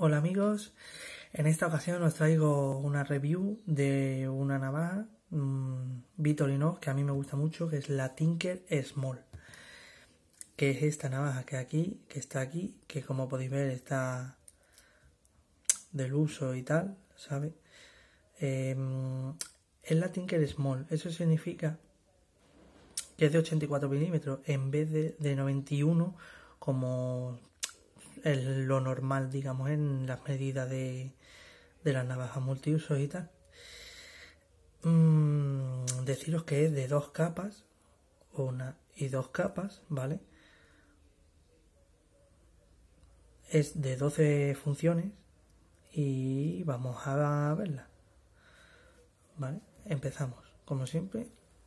Hola amigos, en esta ocasión os traigo una review de una navaja Victorinox que a mí me gusta mucho, que es la Tinker Small, que es esta navaja que está aquí, que como podéis ver está del uso y tal, ¿sabes? Es la Tinker Small, eso significa que es de 84 milímetros en vez de 91 como lo normal, digamos, en las medidas de las navajas multiusos y tal. Deciros que es de 2 capas, una y 2 capas, ¿vale? Es de 12 funciones y vamos a verla, ¿vale? Empezamos, como siempre,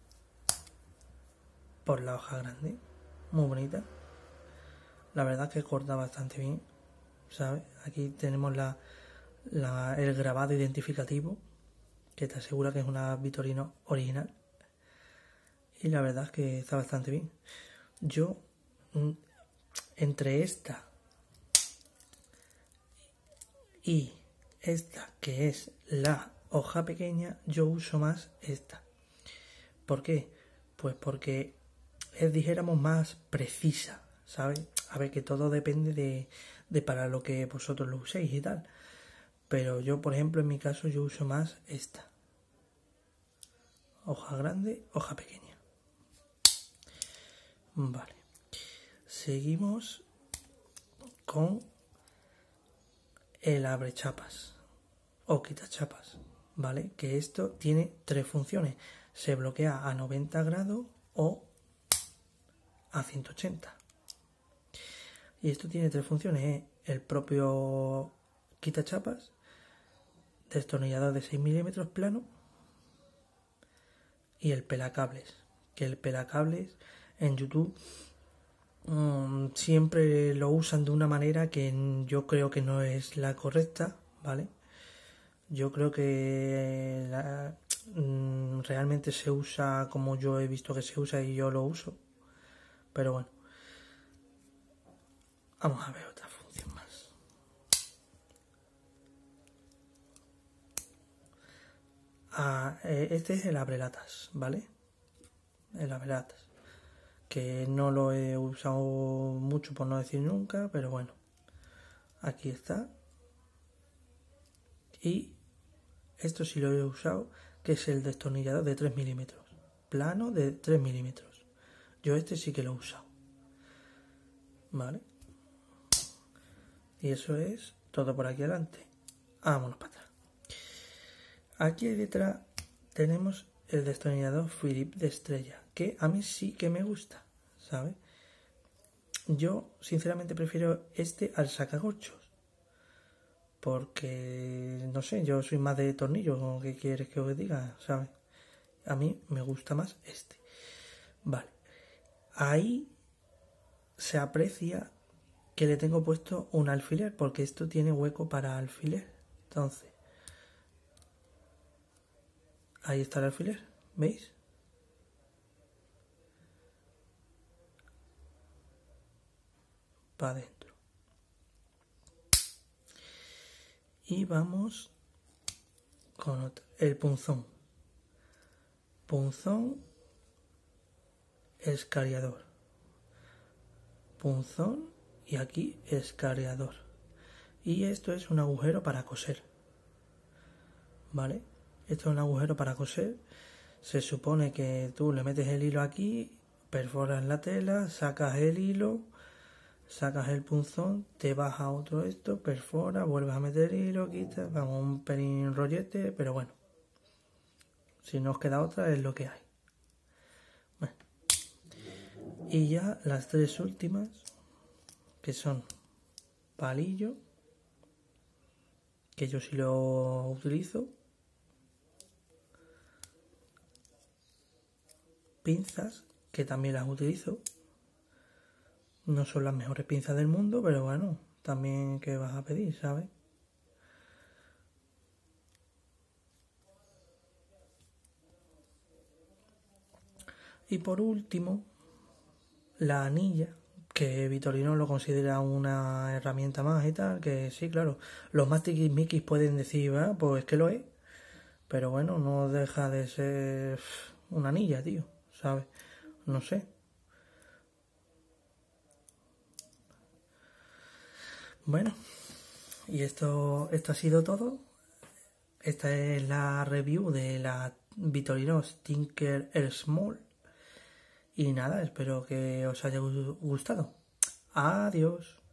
por la hoja grande, muy bonita. La verdad que corta bastante bien, ¿sabes? Aquí tenemos el grabado identificativo, que te asegura que es una Victorinox original. Y la verdad es que está bastante bien. Yo, entre esta y esta, que es la hoja pequeña, yo uso más esta. ¿Por qué? Pues porque es, dijéramos, más precisa, ¿sabes? A ver, que todo depende de para lo que vosotros lo uséis y tal. Pero yo, por ejemplo, en mi caso, yo uso más esta. Hoja grande, hoja pequeña. Vale. Seguimos con el abrechapas o quitachapas, ¿vale? Que esto tiene 3 funciones. Se bloquea a 90 grados o a 180. Y esto tiene 3 funciones. El propio quitachapas, destornillador de 6 milímetros plano y el pelacables. Que el pelacables en YouTube siempre lo usan de una manera que yo creo que no es la correcta, ¿vale? Yo creo que realmente se usa como yo he visto que se usa y yo lo uso. Pero bueno. Vamos a ver otra función más. Este es el abrelatas, ¿vale? El abrelatas. Que no lo he usado mucho por no decir nunca, pero bueno. Aquí está. Y esto sí lo he usado, que es el destornillador de 3 milímetros. Plano de 3 milímetros. Yo este sí que lo he usado. ¿Vale? Y eso es todo por aquí adelante. Vámonos para atrás. Aquí detrás tenemos el destornillador Phillips de estrella, que a mí sí que me gusta, ¿sabes? Yo sinceramente prefiero este al sacacorchos, porque no sé, yo soy más de tornillos, ¿qué quieres que os diga? ¿Sabes? A mí me gusta más este. Vale. Ahí se aprecia que le tengo puesto un alfiler, porque esto tiene hueco para alfiler. Entonces, ahí está el alfiler, ¿veis? Para adentro. Y vamos con otro, el punzón. Punzón escariador. Punzón y aquí escariador. Y esto es un agujero para coser. ¿Vale? Esto es un agujero para coser. Se supone que tú le metes el hilo aquí, perforas la tela, sacas el hilo, sacas el punzón, te vas a otro esto, perfora, vuelves a meter el hilo, quitas, vamos, un pelín rollete, pero bueno. Si no os queda otra, es lo que hay. Bueno. Y ya las 3 últimas, que son palillo, que yo sí lo utilizo, pinzas, que también las utilizo. No son las mejores pinzas del mundo, pero bueno, también que vas a pedir, ¿sabes? Y por último, la anilla, que Vitorino lo considera una herramienta más y tal, que sí, claro, los más tiquismiquis pueden decir, ah, pues que lo es, pero bueno, no deja de ser una anilla, tío, ¿sabes? No sé. Bueno, y esto ha sido todo. Esta es la review de la Victorinox Tinker Small. Y nada, espero que os haya gustado. Adiós.